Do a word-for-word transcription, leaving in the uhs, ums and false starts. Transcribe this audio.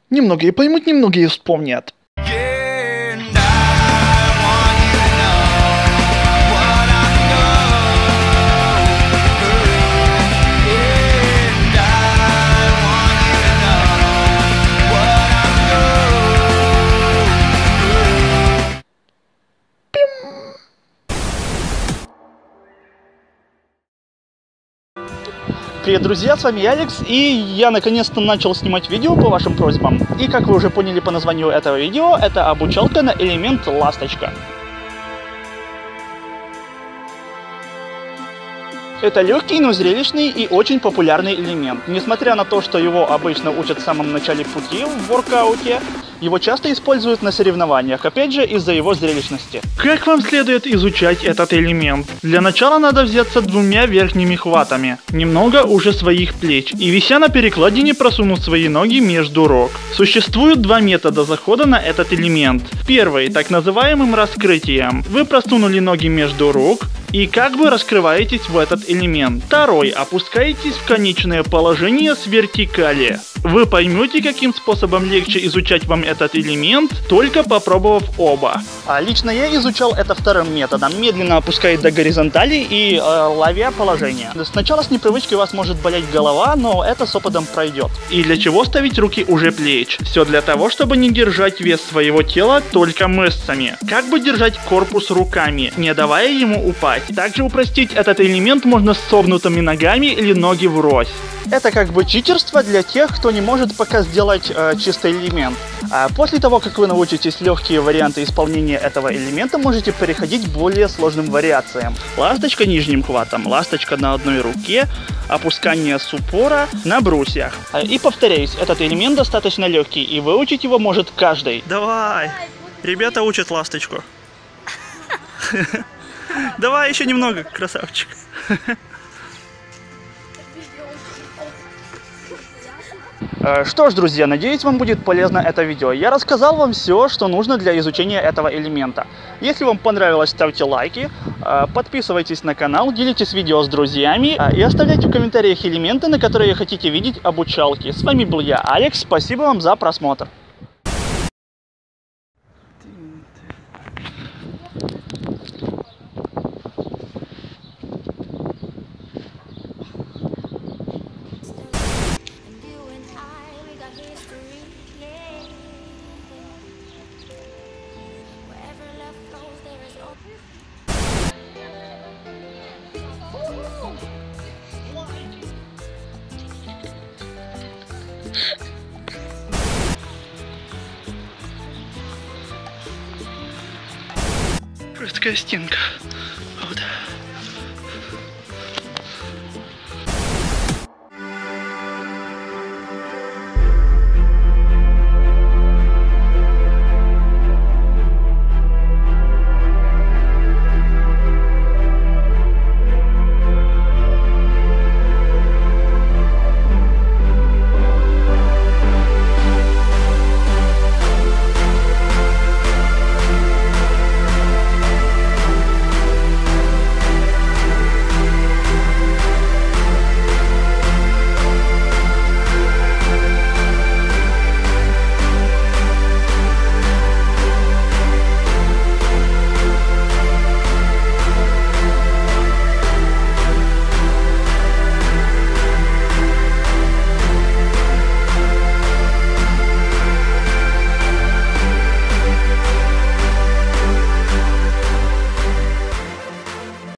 Немногие поймут, немногие вспомнят. Привет, друзья, с вами Алекс, и я наконец-то начал снимать видео по вашим просьбам. И как вы уже поняли по названию этого видео, это обучалка на элемент ласточка. Это легкий, но зрелищный и очень популярный элемент. Несмотря на то, что его обычно учат в самом начале пути в воркауте, его часто используют на соревнованиях, опять же из-за его зрелищности. Как вам следует изучать этот элемент? Для начала надо взяться двумя верхними хватами, немного уже своих плеч, и вися на перекладине просунуть свои ноги между рог. Существует два метода захода на этот элемент. Первый, так называемым раскрытием. Вы просунули ноги между рук и как бы раскрываетесь в этот элемент. Второй, опускаетесь в конечное положение с вертикали. Вы поймете, каким способом легче изучать вам этот элемент, только попробовав оба. А лично я изучал это вторым методом, медленно опускаясь до горизонтали и э, ловя положение. Сначала с непривычки у вас может болеть голова, но это с опытом пройдет. И для чего ставить руки уже плеч? Все для того, чтобы не держать вес своего тела только мышцами. Как бы держать корпус руками, не давая ему упасть. Также упростить этот элемент можно с согнутыми ногами или ноги врозь. Это как бы читерство для тех, кто не может пока сделать э, чистый элемент. А после того, как вы научитесь легкие варианты исполнения этого элемента, можете переходить к более сложным вариациям. Ласточка нижним хватом, ласточка на одной руке, опускание с упора на брусьях. И повторяюсь, этот элемент достаточно легкий, и выучить его может каждый. Давай! Ребята учат ласточку. Давай еще немного, красавчик. Что ж, друзья, надеюсь, вам будет полезно это видео. Я рассказал вам все, что нужно для изучения этого элемента. Если вам понравилось, ставьте лайки, подписывайтесь на канал, делитесь видео с друзьями и оставляйте в комментариях элементы, на которые хотите видеть обучалки. С вами был я, Алекс, спасибо вам за просмотр. Жесткая стенка.